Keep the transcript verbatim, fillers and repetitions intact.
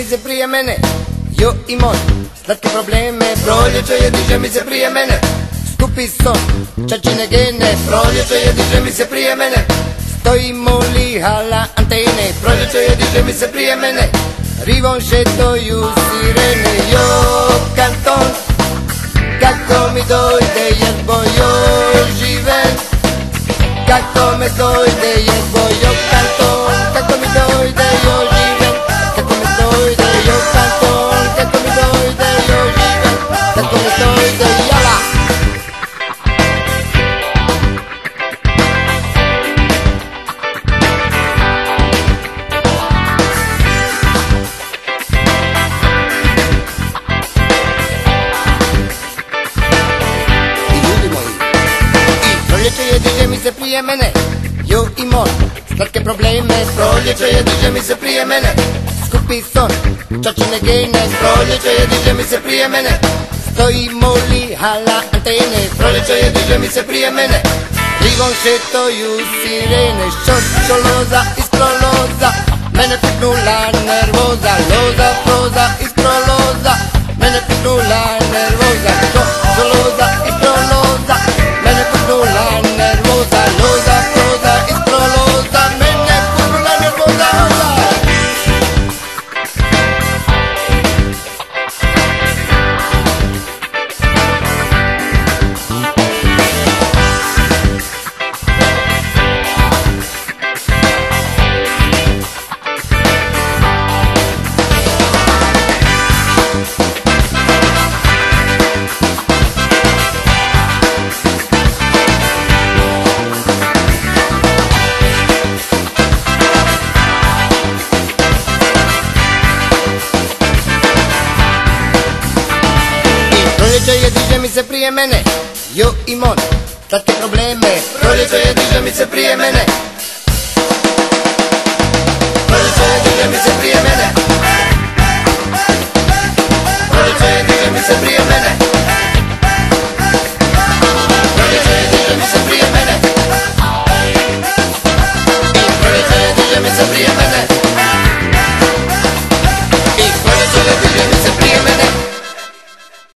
mi se prije mene. Jo i moj, slatke probleme, proljeće je, diže mi se prije mene. Skupi son, čačine gene, proljeće je, diže mi se prije mene. Stojimo li hala antene, proljeće je, diže mi se prije mene. Rivom šetoju sirene, jo kanton, kako mi dojde jedbo još živen. Kako me dojde jedbo jo kanton, kako mi dojde još živen. Kako mi dojde jo kanton, kako mi dojde još živen. Kako mi dojde jala. Proljeće je, diže mi se prije mene. Jo i moj, slatke probleme, proljeće je, diže mi se prije mene. Skupi son, čačine gene, proljeće je, diže mi se prije mene. Stojimo li hala antene, proljeće je, diže mi se prije mene. Rivom šetoju sirene, šošo loza, iskro loza. Mene piknula nervoza, loza, proza, iskro loza. Mene piknula nervoza, šošo loza, iskro loza. Mene piknula nervoza, loza, proza, iskro loza. Mene piknula nervoza, loza. Proljeće je, diže mi se prije mene. Jo i moj, slatke probleme, proljeće je, diže mi se prije mene. Proljeće je, diže mi se prije mene.